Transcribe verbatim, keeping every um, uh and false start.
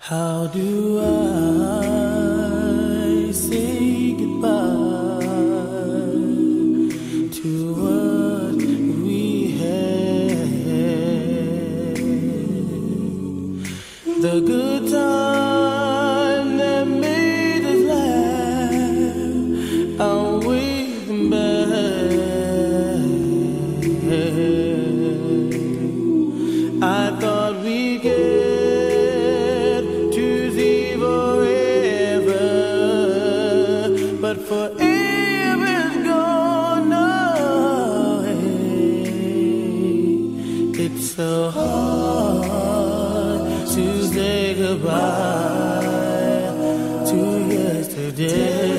How do I say goodbye to what we had? The good time that made us laugh, outweigh the bad. I thought we'd get but forever's gone away. It's so hard to say goodbye to yesterday.